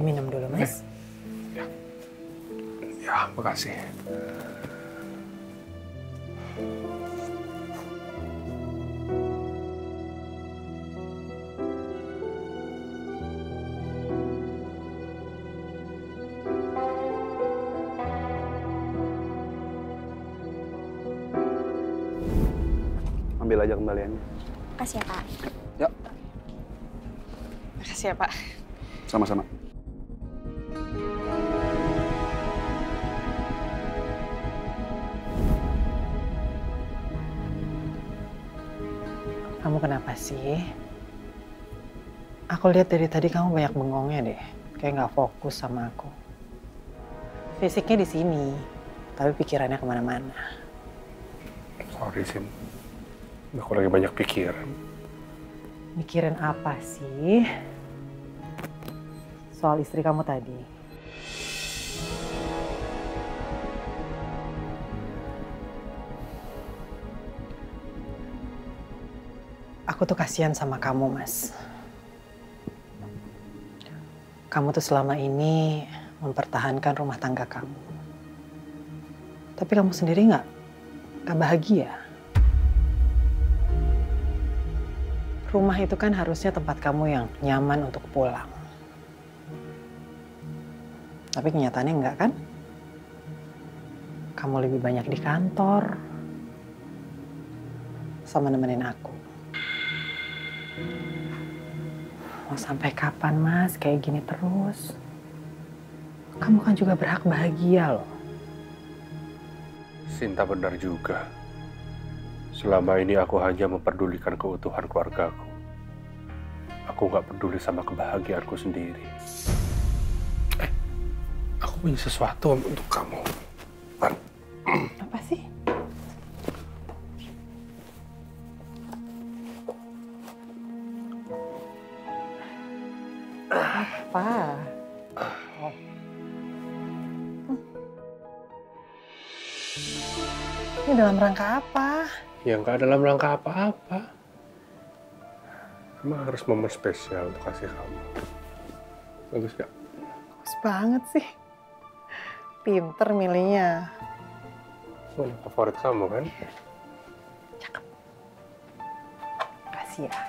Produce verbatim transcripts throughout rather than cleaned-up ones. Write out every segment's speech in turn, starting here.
minum dulu, Mas. Ya, ya makasih. Ambil aja kembaliannya. Makasih ya, Pak. Yuk. Makasih ya, Pak. Sama-sama. Kamu kenapa sih? Aku lihat dari tadi kamu banyak bengongnya deh. Kayak nggak fokus sama aku. Fisiknya di sini, tapi pikirannya kemana-mana. Sorry, Sin. Aku lagi banyak pikiran. Mikirin apa sih? Soal istri kamu tadi. Aku tuh kasihan sama kamu, Mas. Kamu tuh selama ini mempertahankan rumah tangga kamu. Tapi kamu sendiri nggak nggak bahagia. Rumah itu kan harusnya tempat kamu yang nyaman untuk pulang. Tapi kenyataannya enggak kan? Kamu lebih banyak di kantor sama nemenin aku. Mau sampai kapan, Mas, kayak gini terus? Kamu kan juga berhak bahagia loh. Sinta benar juga. Selama ini aku hanya memperdulikan keutuhan keluargaku. Aku nggak peduli sama kebahagiaanku sendiri. Eh, aku punya sesuatu untuk kamu. Man. Apa sih? Apa? Oh. Ini dalam rangka apa? Ya nggak dalam rangka apa-apa. Emang harus momen spesial untuk kasih kamu. Bagus nggak? Bagus banget sih. Pinter milihnya. Mana favorit kamu kan? Cakep. Kasih ya.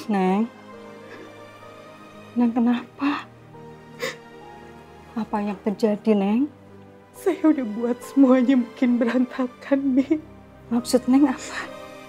Neng. Neng kenapa? Apa yang terjadi, Neng? Saya udah buat semuanya makin berantakan, Mi. Maksud Neng apa?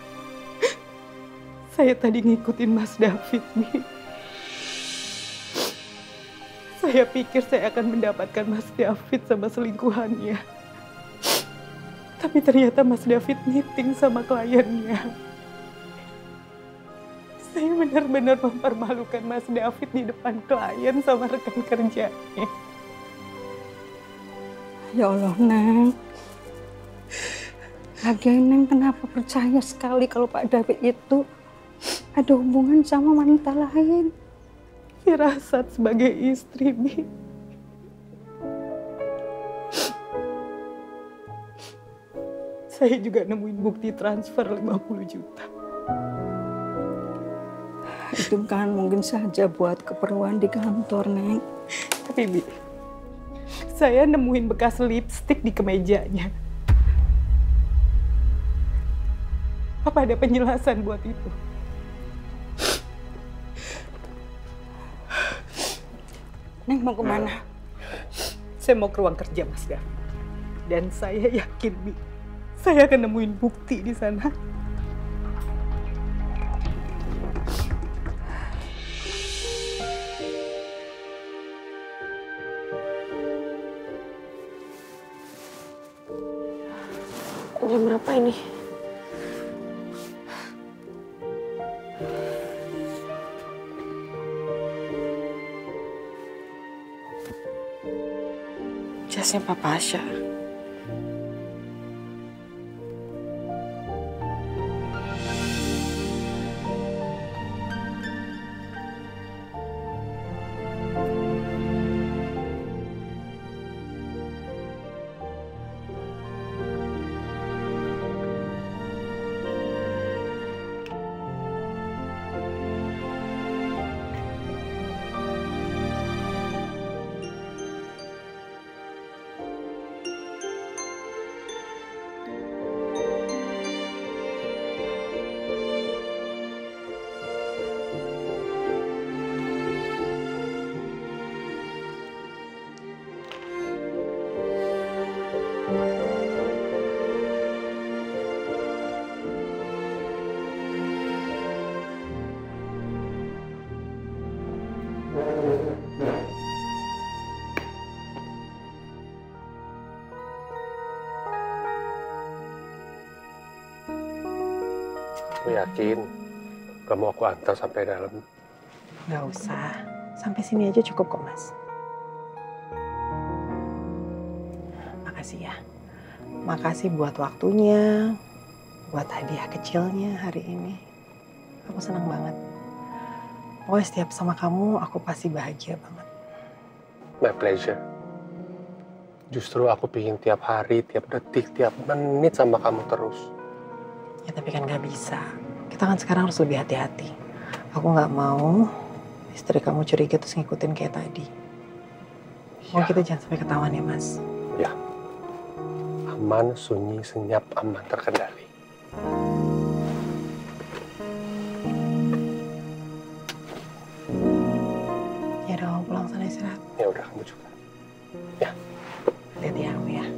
Saya tadi ngikutin Mas David, Mi. Saya pikir saya akan mendapatkan Mas David sama selingkuhannya. Tapi ternyata Mas David meeting sama kliennya. Saya benar-benar mempermalukan Mas David di depan klien sama rekan kerjanya. Ya Allah, Neng. Lagian Neng kenapa percaya sekali kalau Pak David itu ada hubungan sama wanita lain? Firasat sebagai istri, Mi. Saya juga nemuin bukti transfer lima puluh juta. Itu kan mungkin saja buat keperluan di kantor, Neng. Tapi, Mi, saya nemuin bekas lipstik di kemejanya. Apa ada penjelasan buat itu? Neng mau kemana? Saya mau ke ruang kerja, Mas David. Dan saya yakin, Mi, saya akan nemuin bukti di sana. Jam berapa ini? Jasnya Papa Asya. Aku yakin kamu aku antar sampai dalam. Nggak usah. Sampai sini aja cukup kok, Mas. Makasih ya. Makasih buat waktunya, buat hadiah kecilnya hari ini. Aku senang banget. Pokoknya setiap sama kamu, aku pasti bahagia banget. My pleasure. Justru aku pingin tiap hari, tiap detik, tiap menit sama kamu terus. Ya tapi kan nggak bisa. Kita kan sekarang harus lebih hati-hati. Aku nggak mau istri kamu curiga terus ngikutin kayak tadi. Mau Ya. kita jangan sampai ketahuan ya, Mas. Ya. Aman, sunyi, senyap, aman, terkendali. Ya udah, kamu pulang sana istirahat. Ya udah, kamu juga. Ya. Hati-hati ya, kamu ya.